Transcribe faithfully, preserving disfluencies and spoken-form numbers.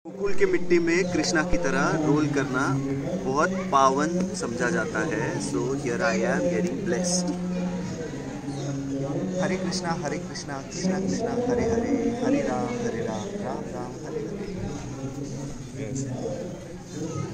गोकुल की मिट्टी में कृष्णा की तरह रोल करना बहुत पावन समझा जाता है। So here I am getting blessed. Hare Krishna Hare Krishna Krishna Krishna Hare Hare, Hare Ram Hare Ram Ram Ram Hare Hare. Yes.